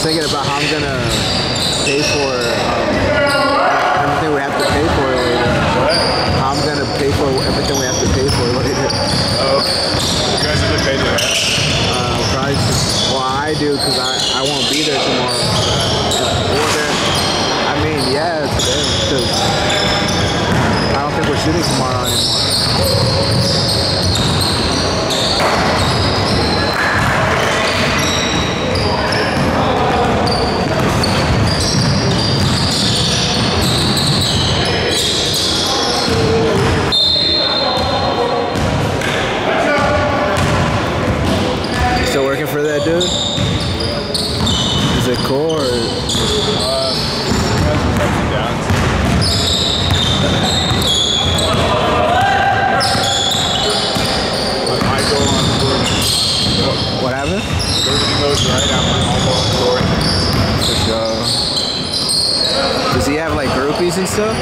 thinking about how I'm gonna pay for everything we have to pay for later. What? How I'm gonna pay for everything we have to pay for later. Oh, you guys have to pay the rent? Probably just, well, I do because I won't be there tomorrow. I mean, yeah, today because I don't think we're shooting tomorrow anymore. Still working for that dude? Is it cool or? It has its ups and downs. I go on tour. What happened? Everything goes right, I'm on tour. For sure. Does he have like groupies and stuff?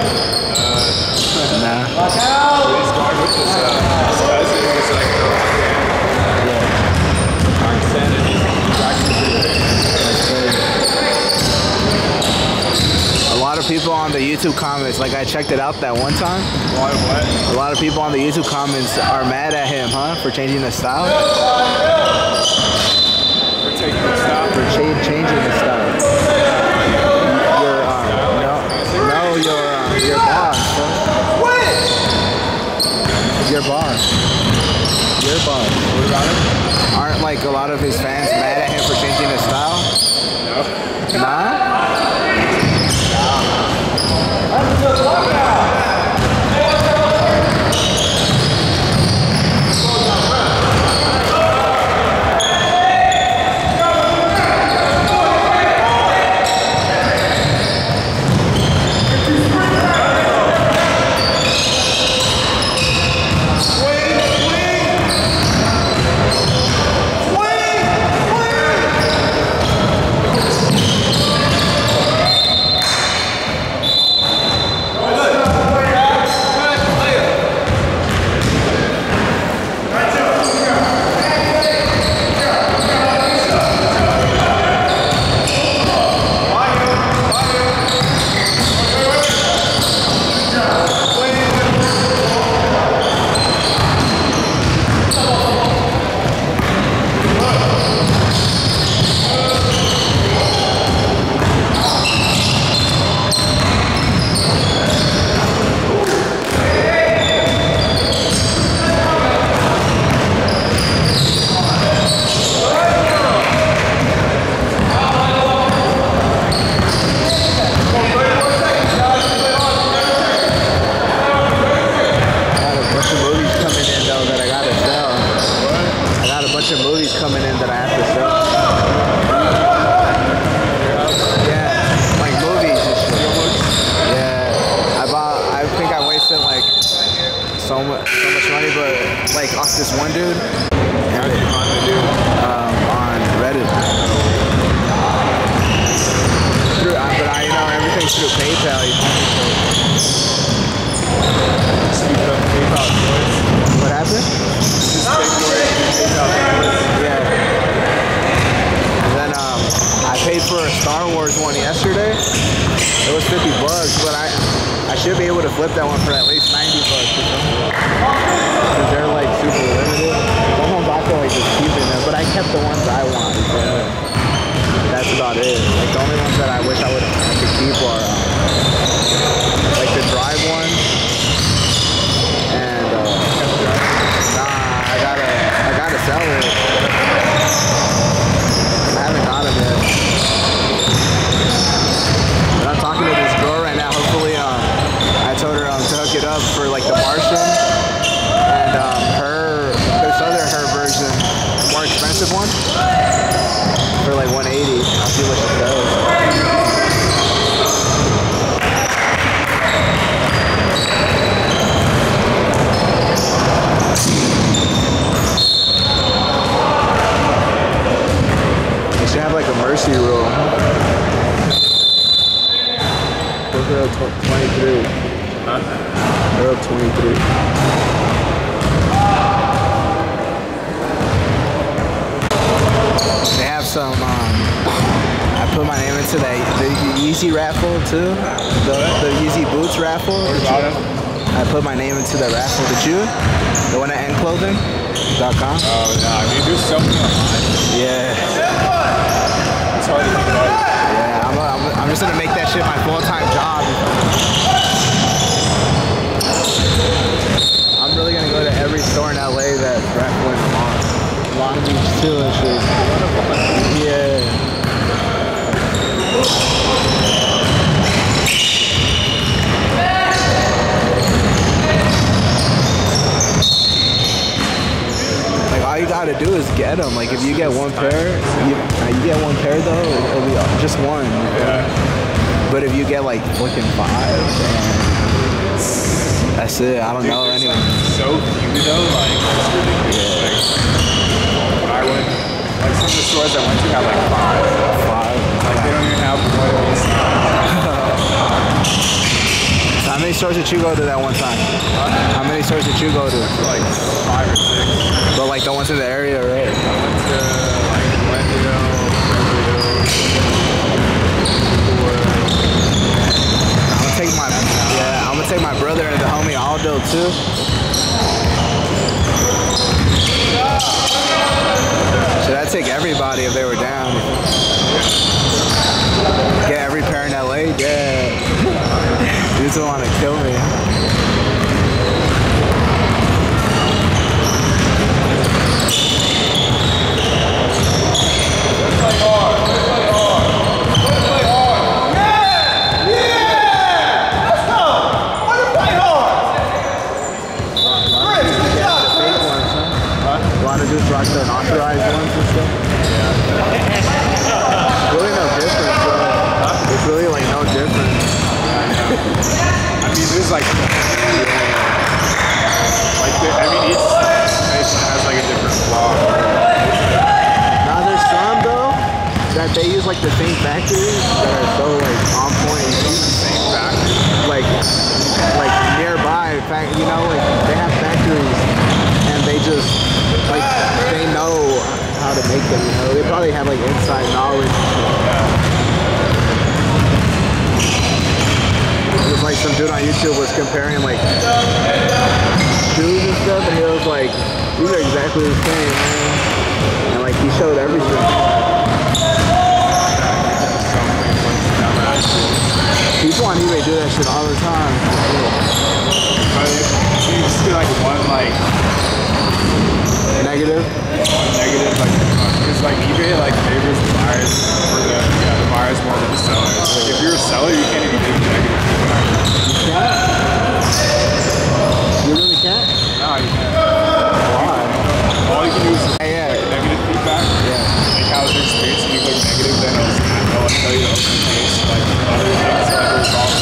Nah. He's going with this cousin who's like Pakistan, and he's actually pretty big. A lot of people on the YouTube comments, like I checked it out that one time. Why what? A lot of people on the YouTube comments are mad at him, huh? For changing the style? For taking the style? For changing the style. Your boss, bro. Your boss. Your boss. What about him? Aren't like a lot of his fans mad at him for changing his style? No. Nah? So much money, but like off this one dude. How do you find the dude? On Reddit. But everything's through PayPal. What happened? Yeah. And then I paid for a Star Wars one yesterday. It was $50, but I should be able to flip that one for at least $90 or something. Because they're like super limited. Someone's out there like just keeping them, but I kept the ones I want. So that's about it. Like the only ones that I wish I could keep are like the drive one. And I gotta sell it. I haven't got them yet. But I'm talking to this girl right now. Hopefully, I told her to hook it up for like the Martian, and this other her version, more expensive one, for like $180. I'll see what she does. They should have like a mercy rule. They're up 23. Huh? They're up 23. put my name into the Yeezy raffle too. The Yeezy boots raffle. What about it? I put my name into the raffle. Did you? The one at endclothing.com? Oh, nah. I mean, there's so many online. Yeah. It's hard to think about. Yeah, I'm just gonna make that shit my full-time job. I'm really gonna go to every store in LA that's raffling them on. Long Beach too and shit. Yeah. Like all you gotta do is get them. Like if you get one pair, you get one pair though, it'll be just one. Yeah. But if you get like fucking 5, that's it. I don't know anyone. So few though, like it's ridiculous. Yeah. Like, when I went, like some of the stores I went to had like 5. Like they don't even have one of these. How many stores did you go to that one time? How many stores did you go to? Like 5 or 6. But like the ones in the area, right? I went to like Glendale, I'm gonna take my brother and the homie Aldo too. Should I take everybody if they were down? Get every pair in LA? Yeah. You just want to kill me. Just rock the unauthorized ones and stuff. Yeah. It's really no difference, bro. It's really like no difference. I mean, there's like each nation has like a different flaw. Now there's some though that they use like the same factories that are so like on point. The same factory. Like nearby, you know, like they have factories and they just like they know how to make them, you know. They probably have like inside knowledge. It was like some dude on YouTube was comparing like shoes and stuff, and he was like, these are exactly the same, man. And like he showed everything. People on eBay do that shit all the time. But you just do like one like negative, like it's like eBay like favors the buyers for the buyers more than the sellers. Like if you're a seller, you can't even give negative feedback. You can't? You really can't? No, you can't. Why? All you can do is Yeah. like negative feedback. Yeah. Like how their experience, and you click negative, then it'll tell you the open case, like other things like the results.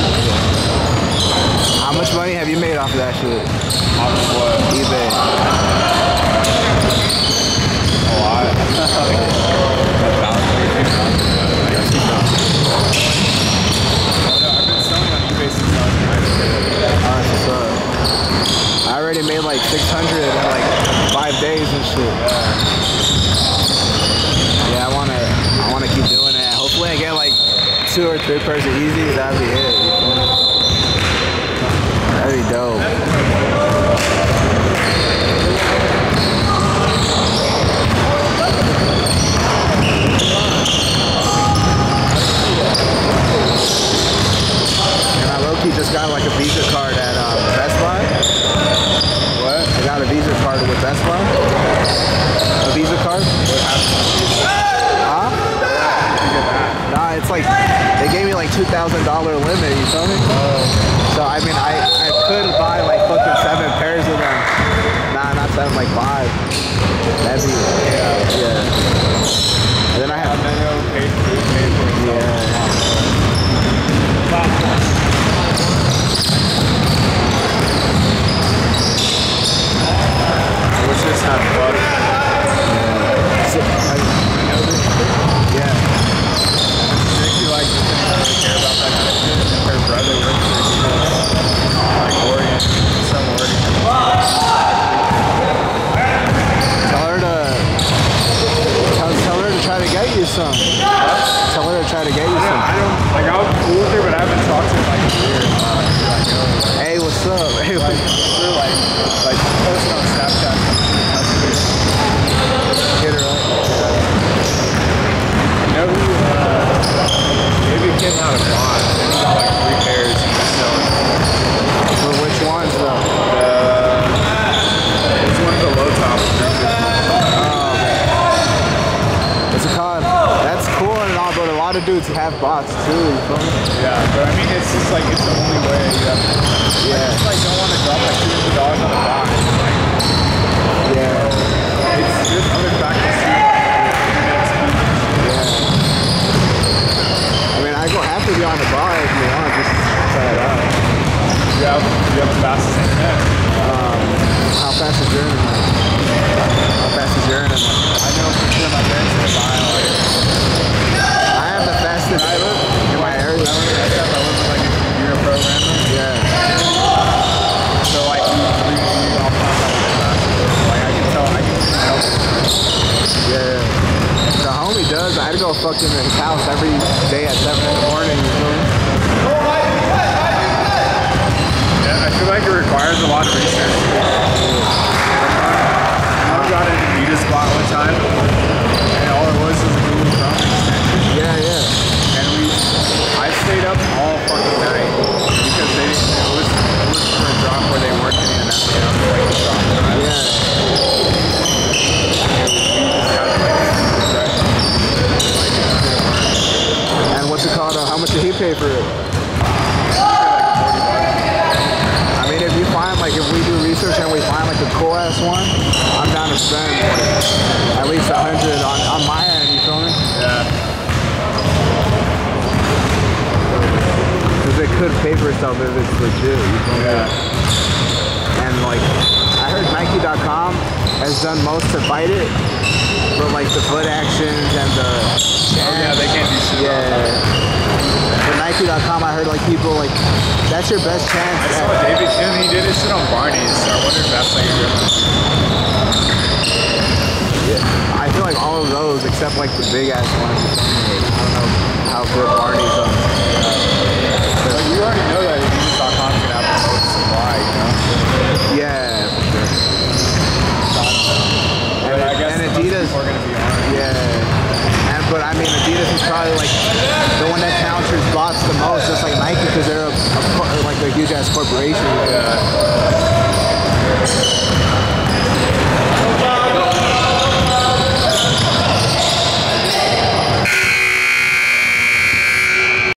How much money have you made off of that shit? Off of what? eBay. A lot. I've been selling on eBay since I was 9. That's what's up. I already made like 600 in like 5 days and shit. Yeah, I wanna keep doing it. Hopefully I get like 2 or 3 pairs of Yeezys. That'd be it. That'd be dope. He just got like a Visa card at Best Buy. What? I got a Visa card with Best Buy. A Visa card? What happened? Huh? Nah, it's like, they gave me like $2,000 limit, you feel me? So I mean, I could buy like fucking 7 pairs of them. Nah, not 7, like 5. That'd be, yeah. And then I have, yeah. Let's just have fun. Yeah. She like doesn't really care about that kind of shit. Her brother dudes have bots too. You feel me? Yeah, but I mean, it's just like it's the only way. Yeah. I just like don't want to drop like $200 on a bot. Like, Yeah. it's there's other factors too. Yeah. I mean, I don't have to be on the bar if you want. Just try it out. You have the fastest internet. How fast is your internet? How fast is your internet? I know for sure my parents are buying like. I have the fastest I live in my area. I live with like a computer programmer. Yeah. So like we all find out the fastest. Like I can tell. Yeah. The homie does. I had to go fucking to his house every day at 7 in the morning. You feel me? Yeah, I feel like it requires a lot of research. I got an Adidas spot one time, and all it was a Google Chrome extension. Yeah. And I stayed up all fucking night because it was for a drop where they weren't getting enough, you know, like the drop time. Yeah. And what's it called? How much did he pay for it? I mean, if you find, like, if we do research and we find, like, a cool-ass one, I'm down to spend, like, at least 100 on my end, you feel me? Yeah. Because it could pay for itself if it's legit, you feel me? Yeah. And, like, I heard Nike.com has done most to fight it, but, like, the foot actions and the... Yeah, they can't do shit. But Nike.com, I heard, like, people, like, that's your best chance. I saw David Kim, he did his shit on Barney's, so I wonder if that's like a difference. Yeah, I feel like all of those, except, like, the big-ass ones, I don't know how good Barney's are. But you already know that Adidas.com can have the most supply, you know? Yeah, for sure. But I guess and Adidas are going to be on it. Yeah. But I mean, Adidas is probably like the one that counters bots the most, just like Nike, because they're like a huge ass corporation. Yeah.